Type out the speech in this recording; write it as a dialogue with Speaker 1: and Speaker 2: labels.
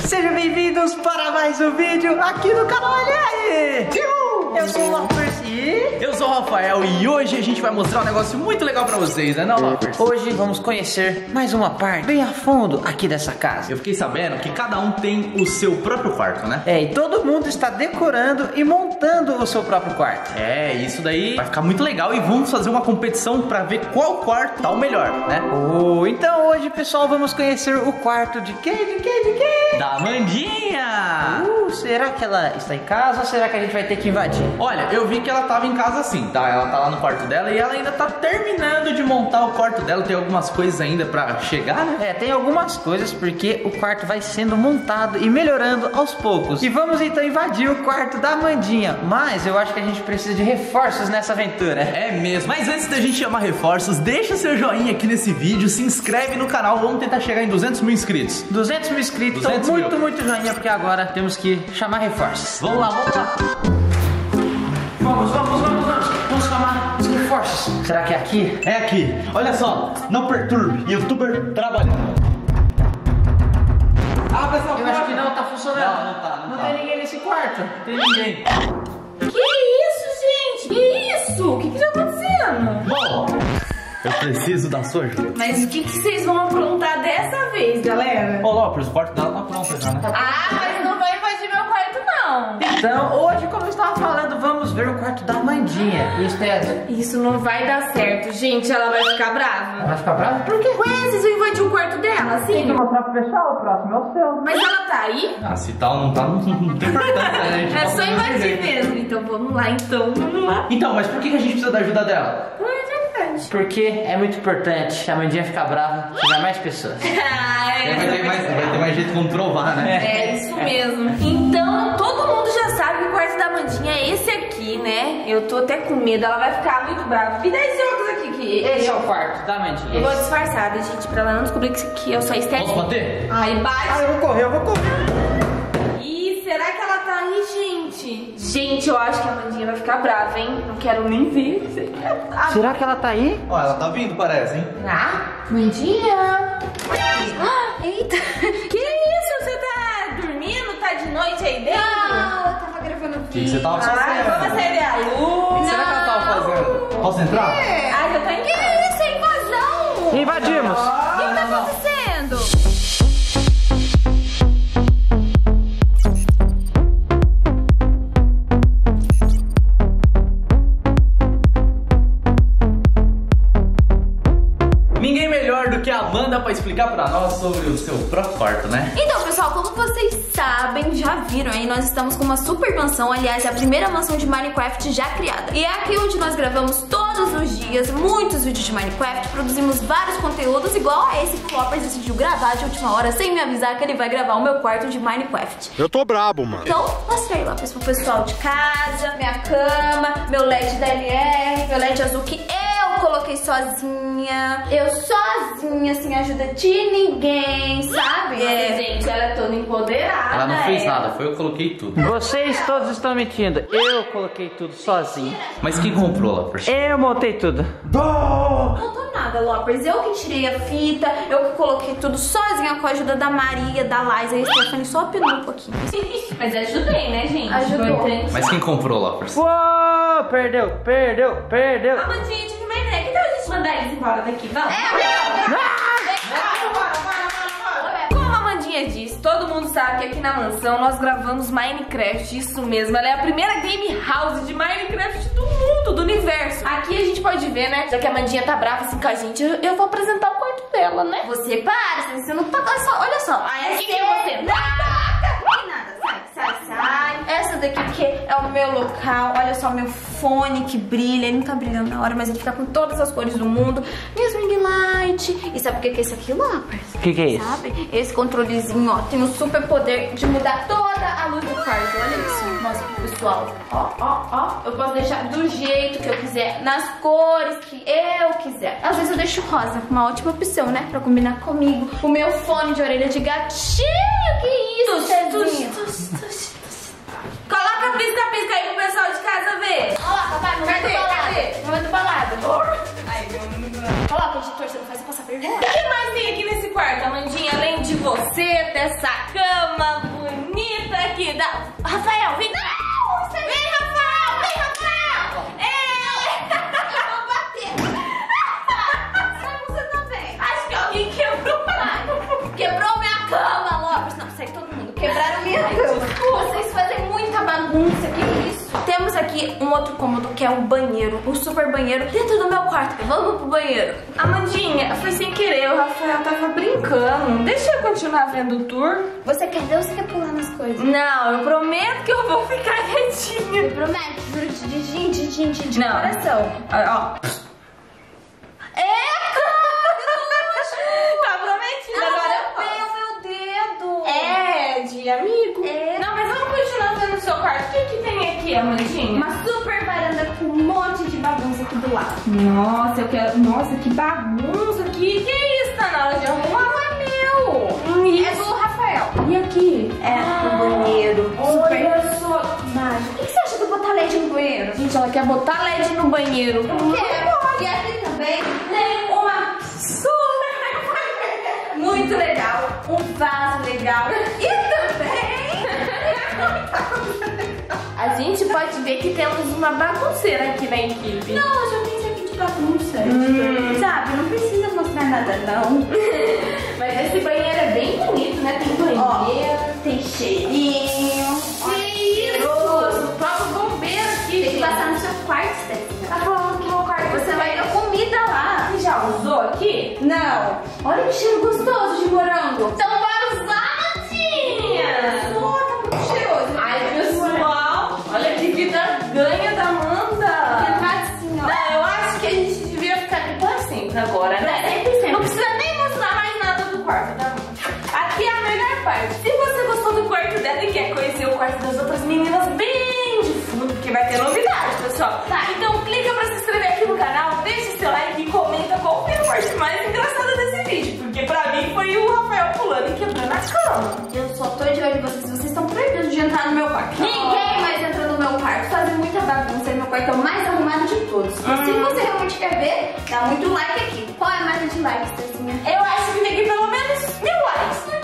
Speaker 1: Sejam bem-vindos para mais um vídeo aqui no canal. Olha aí! Eu sou o Loppers e...
Speaker 2: eu sou o Rafael e hoje a gente vai mostrar um negócio muito legal pra vocês, né não, Loppers?
Speaker 1: Hoje vamos conhecer mais uma parte bem a fundo aqui dessa casa.
Speaker 2: Eu fiquei sabendo que cada um tem o seu próprio quarto, né?
Speaker 1: É, e todo mundo está decorando e montando o seu próprio quarto.
Speaker 2: É, isso daí vai ficar muito legal e vamos fazer uma competição pra ver qual quarto tá o melhor, né?
Speaker 1: Então hoje, pessoal, vamos conhecer o quarto de quem?
Speaker 2: Da Amandinha!
Speaker 1: Será que ela está em casa ou será que a gente vai ter que invadir?
Speaker 2: Olha, eu vi que ela tava em casa sim, tá? Ela tá lá no quarto dela e ela ainda tá terminando de montar o quarto dela. Tem algumas coisas ainda pra chegar, né?
Speaker 1: É, tem algumas coisas porque o quarto vai sendo montado e melhorando aos poucos. E vamos então invadir o quarto da Amandinha. Mas eu acho que a gente precisa de reforços nessa aventura.
Speaker 2: É mesmo. Mas antes da gente chamar reforços, deixa seu joinha aqui nesse vídeo, se inscreve no canal. Vamos tentar chegar em 200 mil inscritos.
Speaker 1: 200 mil inscritos,
Speaker 2: 200
Speaker 1: então
Speaker 2: mil.
Speaker 1: muito joinha, porque agora temos que chamar reforços.
Speaker 2: Vamos lá.
Speaker 1: Vamos chamar os reforços. Será que é aqui?
Speaker 2: É aqui. Olha só, não perturbe. YouTuber trabalhando. Ah, pessoal,
Speaker 1: Eu acho que não tá funcionando.
Speaker 2: Não tá.
Speaker 1: Não tem ninguém nesse quarto.
Speaker 2: Não tem ninguém.
Speaker 3: Que isso, gente? Que isso? O que tá acontecendo?
Speaker 2: Bom, eu preciso da sua ajuda.
Speaker 3: Mas o que vocês vão aprontar dessa vez, galera?
Speaker 2: Ô, Loppers, o quarto dela tá pronto já, né?
Speaker 3: Ah, mas não vai invadir meu quarto, não.
Speaker 1: Então, hoje, como eu estava falando, vamos ver o quarto da Amandinha. E Esther?
Speaker 3: Isso não vai dar certo, gente. Ela vai ficar brava.
Speaker 1: Vai ficar brava? Por quê?
Speaker 3: Ué, vocês vão invadir o quarto dela, assim?
Speaker 1: Mostrar pro pessoal, o próximo é o seu.
Speaker 3: Mas ela tá aí?
Speaker 2: Ah, se tal não tá, não tem importância, né?
Speaker 3: É só invadir mesmo. Então vamos lá, Vamos lá.
Speaker 2: Então, mas por que a gente precisa da ajuda dela?
Speaker 3: Não é verdade.
Speaker 1: Porque é muito importante a Amandinha ficar brava e tiver mais pessoas.
Speaker 2: Vai ter mais jeito como provar, né?
Speaker 3: É isso mesmo. Então, todo mundo já sabe que o quarto da Amandinha é esse aqui, né? Eu tô até com medo, ela vai ficar muito brava. Me dá esse óculos aqui que...
Speaker 1: Esse é o quarto da Amandinha.
Speaker 3: Eu vou disfarçada, gente, pra ela não descobrir que eu sou a Esther.
Speaker 2: Posso bater?
Speaker 3: Ai, bate.
Speaker 1: Eu vou correr.
Speaker 3: Ih, será que ela tá aí, gente? Gente, eu acho que a Amandinha vai ficar brava, hein? Não quero nem ver.
Speaker 1: Será que ela tá aí?
Speaker 2: Ó, ela tá vindo, parece, hein?
Speaker 3: Ah, Amandinha. Eita. Que isso? Você tá dormindo? Tá de noite aí dentro?
Speaker 4: Não, eu tava gravando
Speaker 2: O que você tava fazendo?
Speaker 3: Vamos acender a luz.
Speaker 2: O que será que ela tava fazendo? Posso entrar?
Speaker 3: Ai, eu tô em casa.
Speaker 4: isso, é invasão!
Speaker 1: Invadimos.
Speaker 4: O que tá acontecendo?
Speaker 2: Ninguém melhor do que a Amanda pra explicar pra nós sobre o seu próprio quarto, né?
Speaker 4: Então, pessoal, como vocês sabem, já viram aí, nós estamos com uma super mansão. Aliás, é a primeira mansão de Minecraft já criada. E é aqui onde nós gravamos todos os dias muitos vídeos de Minecraft. Produzimos vários conteúdos, igual a esse que o Loppers decidiu gravar de última hora, sem me avisar que ele vai gravar o meu quarto de Minecraft.
Speaker 5: Eu tô brabo, mano.
Speaker 4: Então, mostrei lá pro pessoal de casa, minha cama, meu LED da LR, meu LED azul que eu coloquei sozinha. Eu sozinha, sem ajuda de ninguém, sabe?
Speaker 3: É, gente, ela é toda empoderada.
Speaker 2: Ela não fez nada, foi eu que coloquei tudo.
Speaker 1: Vocês todos estão mentindo. Eu coloquei tudo sozinho.
Speaker 2: Mas quem comprou, Loppers?
Speaker 1: Eu montei tudo.
Speaker 4: Não tô nada, Loppers. Eu que tirei a fita, eu que coloquei tudo sozinha com a ajuda da Maria, da Liza e a Stephanie, só apinou um pouquinho.
Speaker 3: Mas ajudei, né, gente?
Speaker 4: Ajudou.
Speaker 3: Importante.
Speaker 2: Mas quem comprou, Loppers?
Speaker 1: Uou, perdeu.
Speaker 3: Amandinha, tive uma ideia. Que tal a gente mandar eles embora daqui? Vamos?
Speaker 4: Como a Amandinha disse, todo mundo sabe que aqui na mansão nós gravamos Minecraft, isso mesmo. Ela é a primeira game house de Minecraft do mundo, do universo. Aqui a gente pode ver, né, já que a Amandinha tá brava assim com a gente, eu vou apresentar o quarto dela, né? Você para, você não tá... Olha só.
Speaker 3: Ai, aqui que você
Speaker 4: Não tem nada, sai. Essa daqui que é o meu local. Olha só, meu fone que brilha. Ele não tá brilhando na hora, mas ele fica com todas as cores do mundo. Minhas ring light. E sabe o que é esse aqui, Loppers?
Speaker 1: O que é isso?
Speaker 4: Sabe? Esse controlezinho, ó, tem o super poder de mudar toda a luz do quarto. Olha isso. Mostra pro pessoal. Ó. Eu posso deixar do jeito que eu quiser, nas cores que eu quiser. Às vezes eu deixo rosa, uma ótima opção, né? Pra combinar comigo. O meu fone de orelha de gatinho. Que isso, Cezinha?
Speaker 3: Coloca pisca-pisca aí pro pessoal de casa ver.
Speaker 4: Coloca, vai,
Speaker 3: Cadê?
Speaker 4: momento balada.
Speaker 3: Ai, meu Deus.
Speaker 4: Coloca, editor, você não faz eu passar vergonha.
Speaker 3: O que mais tem aqui nesse quarto, Amandinha? Além de você, dessa cama, cama bonita que dá. Rafael, vem cá! Vem, Rafael! Vem, Rafael!
Speaker 4: Vou bater. Sabe, você também.
Speaker 3: Acho que alguém quebrou.
Speaker 4: Quebrou minha cama, Lopes. Não, sai todo mundo. Quebraram minha cama. Vocês fazem muita bagunça, que isso?
Speaker 3: Temos aqui um outro cômodo que é um banheiro, um super banheiro dentro do meu quarto. Vamos pro banheiro. Amandinha, foi sem querer, o Rafael tava brincando. Deixa eu continuar vendo o tour.
Speaker 4: Você quer ver ou você quer pular nas coisas?
Speaker 3: Não, eu prometo que eu vou ficar quietinha.
Speaker 4: Prometo, juro de
Speaker 3: Não.
Speaker 4: coração.
Speaker 3: Ó. Tá prometido agora.
Speaker 4: Meu dedo.
Speaker 3: É, de amigo.
Speaker 4: É.
Speaker 3: Não, mas vamos continuar vendo o seu quarto. O que que tem aqui, Amandinha?
Speaker 4: Uma super varanda com um monte de bagunça aqui do lado.
Speaker 3: Nossa, eu quero... Nossa, que bagunça aqui. Que isso? Tá na hora de arrumar?
Speaker 4: Não é meu.
Speaker 3: Isso.
Speaker 4: É do Rafael.
Speaker 3: E aqui?
Speaker 4: É do banheiro.
Speaker 3: Olha só.
Speaker 4: Mágico. O que você acha de eu botar LED no banheiro?
Speaker 3: Gente, ela quer botar LED no banheiro.
Speaker 4: Quero. E aqui também tem uma super muito legal, um vaso legal e também
Speaker 3: A gente pode ver que temos uma bagunceira aqui na equipe.
Speaker 4: não, eu já fiz aqui de bagunça, sabe? Não precisa mostrar nada não.
Speaker 3: Mas esse banheiro é bem bonito, né? Tem banheiro,
Speaker 4: Tem cheirinho.
Speaker 3: Que isso? O próprio bombeiro aqui,
Speaker 4: Tem que
Speaker 3: gente.
Speaker 4: passar no seu quarto, Stephanie.
Speaker 3: Tá falando que meu quarto
Speaker 4: Você vai ter comida lá.
Speaker 3: Você já usou aqui?
Speaker 4: Não. Olha que cheiro gostoso de morango.
Speaker 3: Então bora usar, Nadinha!
Speaker 4: Oh, tá muito cheiroso.
Speaker 3: Ai, pessoal, olha que vida ganha da Amanda.
Speaker 4: Assim, ó.
Speaker 3: Não, eu acho que a gente devia ficar aqui pra sempre agora, né?
Speaker 4: Sempre.
Speaker 3: Não precisa nem mostrar mais nada do quarto da Amanda. Aqui é a melhor parte. Se você gostou do quarto dela e quer conhecer o quarto das outras meninas bem de fundo, porque vai ter novidade, pessoal.
Speaker 4: Tá.
Speaker 3: Então clica pra se inscrever aqui no canal, deixa seu like e comenta qual foi a parte mais engraçada desse vídeo. Porque pra mim foi o Rafael pulando e quebrando a cama.
Speaker 4: Eu só tô de olho em vocês. Vocês estão proibidos de entrar no meu quarto. Ninguém mais entra no meu quarto. Fazem muita bagunça. E meu quarto é o mais arrumado de todos. Se você realmente quer ver, dá muito like aqui. Qual é a marca de likes, Tecinha?
Speaker 3: Eu acho que tem que pelo menos 1000 likes.